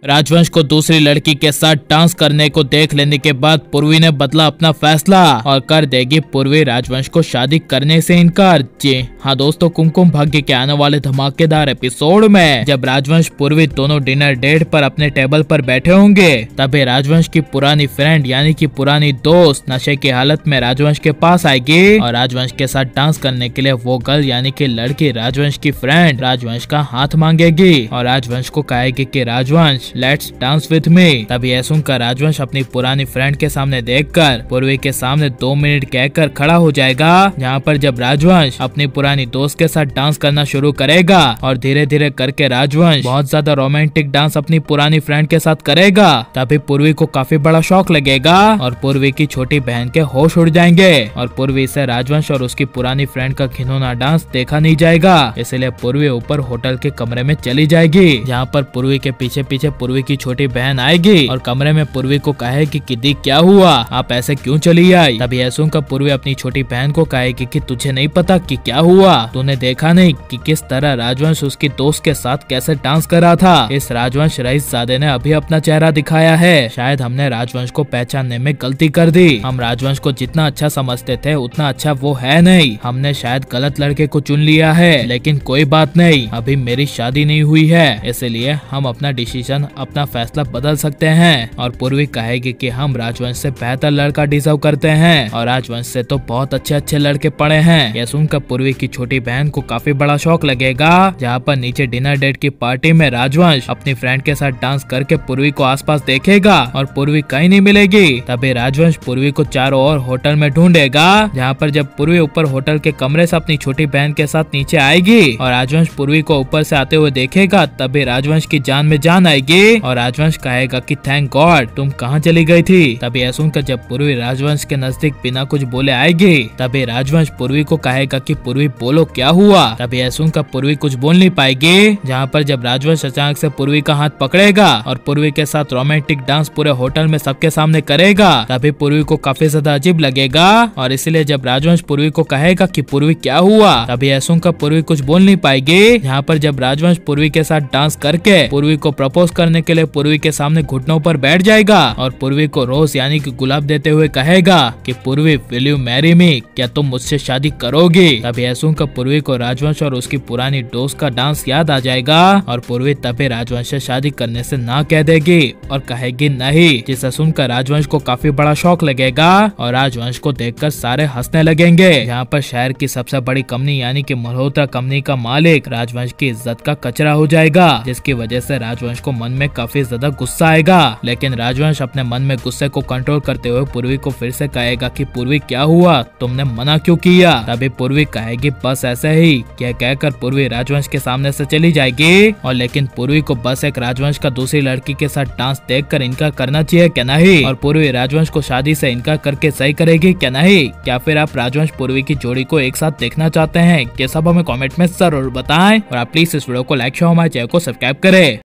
राजवंश को दूसरी लड़की के साथ डांस करने को देख लेने के बाद पूर्वी ने बदला अपना फैसला और कर देगी पूर्वी राजवंश को शादी करने से इनकार। जी हाँ दोस्तों, कुमकुम भाग्य के आने वाले धमाकेदार एपिसोड में जब राजवंश पूर्वी दोनों डिनर डेट पर अपने टेबल पर बैठे होंगे, तभी राजवंश की पुरानी फ्रेंड यानी कि पुरानी दोस्त नशे की हालत में राजवंश के पास आएगी और राजवंश के साथ डांस करने के लिए वो गर्ल यानी कि लड़की राजवंश की फ्रेंड राजवंश का हाथ मांगेगी और राजवंश को कहेगी कि राजवंश लेट्स डांस विथ मी। तभी यह सुनकर राजवंश अपनी पुरानी फ्रेंड के सामने देखकर पूर्वी के सामने 2 मिनट कहकर खड़ा हो जाएगा, जहाँ पर जब राजवंश अपनी पुरानी दोस्त के साथ डांस करना शुरू करेगा और धीरे धीरे करके राजवंश बहुत ज्यादा रोमांटिक डांस अपनी पुरानी फ्रेंड के साथ करेगा, तभी पूर्वी को काफी बड़ा शौक लगेगा और पूर्वी की छोटी बहन के होश उड़ जाएंगे और पूर्वी से राजवंश और उसकी पुरानी फ्रेंड का घिनौना डांस देखा नहीं जाएगा। इसलिए पूर्वी ऊपर होटल के कमरे में चली जाएगी, जहाँ पर पूर्वी के पीछे पीछे पूर्वी की छोटी बहन आएगी और कमरे में पूर्वी को कहेगी कि दी क्या हुआ, आप ऐसे क्यों चली आई। तभी यह सुनकर पूर्वी अपनी छोटी बहन को कहेगी कि तुझे नहीं पता कि क्या हुआ, तूने देखा नहीं कि किस तरह राजवंश उसकी दोस्त के साथ कैसे डांस कर रहा था। इस राजवंश रईसजादे ने अभी अपना चेहरा दिखाया है, शायद हमने राजवंश को पहचानने में गलती कर दी। हम राजवंश को जितना अच्छा समझते थे उतना अच्छा वो है नहीं, हमने शायद गलत लड़के को चुन लिया है, लेकिन कोई बात नहीं, अभी मेरी शादी नहीं हुई है, इसलिए हम अपना डिसीजन अपना फैसला बदल सकते हैं। और पूर्वी कहेगी कि हम राजवंश से बेहतर लड़का डिजर्व करते हैं और राजवंश से तो बहुत अच्छे अच्छे लड़के पड़े हैं। यह सुनकर पूर्वी की छोटी बहन को काफी बड़ा शौक लगेगा, जहाँ पर नीचे डिनर डेट की पार्टी में राजवंश अपनी फ्रेंड के साथ डांस करके पूर्वी को आसपास देखेगा और पूर्वी कहीं नहीं मिलेगी। तभी राजवंश पूर्वी को चारों ओर होटल में ढूंढेगा, जहाँ पर जब पूर्वी ऊपर होटल के कमरे से अपनी छोटी बहन के साथ नीचे आएगी और राजवंश पूर्वी को ऊपर से आते हुए देखेगा, तभी राजवंश की जान में जान आएगी और राजवंश कहेगा कि थैंक गॉड तुम कहाँ चली गई थी। तभी यह सुनकर जब पूर्वी राजवंश के नजदीक बिना कुछ बोले आएगी, तभी राजवंश पूर्वी को कहेगा कि पूर्वी बोलो क्या हुआ। तभी यह सुनकर पूर्वी कुछ बोल नहीं पाएगी, जहाँ पर जब राजवंश अचानक से पूर्वी का हाथ पकड़ेगा और पूर्वी के साथ रोमांटिक डांस पूरे होटल में सबके सामने करेगा, तभी पूर्वी को काफी ज्यादा अजीब लगेगा और इसलिए जब राजवंश पूर्वी को कहेगा कि पूर्वी क्या हुआ, तभी यह सुनकर पूर्वी कुछ बोल नहीं पाएगी, जहाँ पर जब राजवंश पूर्वी के साथ डांस करके पूर्वी को प्रपोज करने के लिए पूर्वी के सामने घुटनों पर बैठ जाएगा और पूर्वी को रोज यानी कि गुलाब देते हुए कहेगा कि पूर्वी विल यू मैरी मी, क्या तुम मुझसे शादी करोगी। तभी यह सुनकर पूर्वी को राजवंश और उसकी पुरानी दोस्त का डांस याद आ जाएगा और पूर्वी तभी राजवंश से शादी करने से ना कह देगी और कहेगी नहीं, जिसे सुनकर राजवंश को काफी बड़ा शौक लगेगा और राजवंश को देखकर सारे हंसने लगेंगे। यहाँ पर शहर की सबसे बड़ी कंपनी यानी कि मल्होत्रा कंपनी का मालिक राजवंश की इज्जत का कचरा हो जाएगा, जिसकी वजह से राजवंश को मन में काफी ज्यादा गुस्सा आएगा। लेकिन राजवंश अपने मन में गुस्से को कंट्रोल करते हुए पूर्वी को फिर से कहेगा कि पूर्वी क्या हुआ, तुमने मना क्यों किया। तभी पूर्वी कहेगी बस ऐसे ही, क्या कहकर पूर्वी राजवंश के सामने से चली जाएगी और लेकिन पूर्वी को बस एक राजवंश का दूसरी लड़की के साथ डांस देखकर इनकार करना चाहिए क्या नहीं, और पूर्वी राजवंश को शादी से इनकार करके सही करेगी क्या नहीं। क्या फिर आप राजवंश पूर्वी की जोड़ी को एक साथ देखना चाहते हैं? ये सब हमें कमेंट में जरूर बताएं और आप प्लीज इस वीडियो को लाइक शेयर हमारे चैनल को सब्सक्राइब करें।